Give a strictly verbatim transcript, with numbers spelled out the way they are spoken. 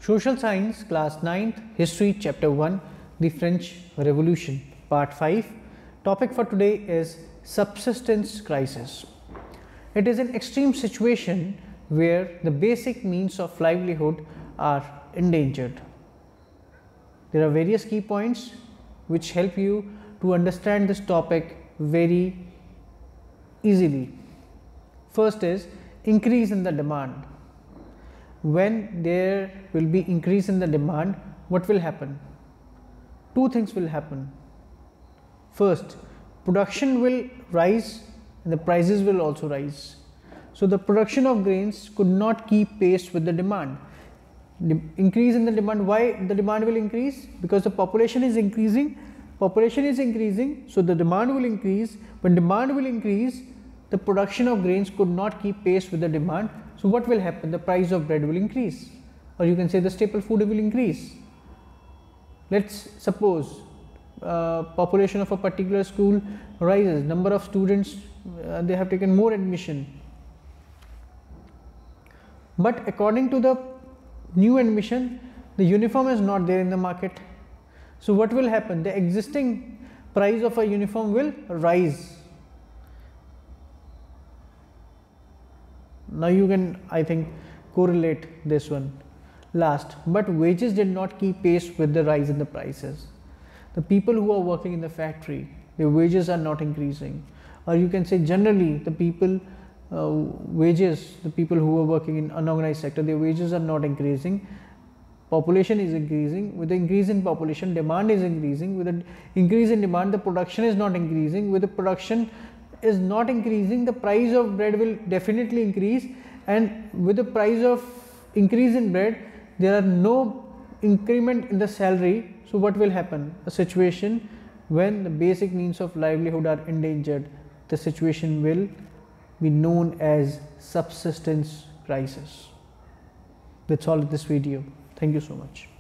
Social Science, Class ninth, History, Chapter one, The French Revolution, Part five. Topic for today is subsistence crisis. It is an extreme situation where the basic means of livelihood are endangered. There are various key points which help you to understand this topic very easily. First is increase in the demand. When there will be increase in the demand, what will happen? Two things will happen. First, production will rise and the prices will also rise. So the production of grains could not keep pace with the demand. The increase in the demand, why the demand will increase? Because the population is increasing, population is increasing, so the demand will increase. When demand will increase, the production of grains could not keep pace with the demand. So what will happen? The price of bread will increase, or you can say the staple food will increase. Let's suppose uh, population of a particular school rises, number of students, uh, they have taken more admission, but according to the new admission, the uniform is not there in the market. So what will happen? The existing price of a uniform will rise. Now you can, I think, correlate this one. Last, but wages did not keep pace with the rise in the prices. The people who are working in the factory, their wages are not increasing, or you can say generally the people uh, wages, the people who are working in unorganized sector, their wages are not increasing. Population is increasing. With the increase in population, demand is increasing. With the increase in demand, the production is not increasing. With the production is not increasing, the price of bread will definitely increase, and with the price of increase in bread, there are no increment in the salary. So what will happen? A situation when the basic means of livelihood are endangered, the situation will be known as subsistence crisis. That's all in this video. Thank you so much.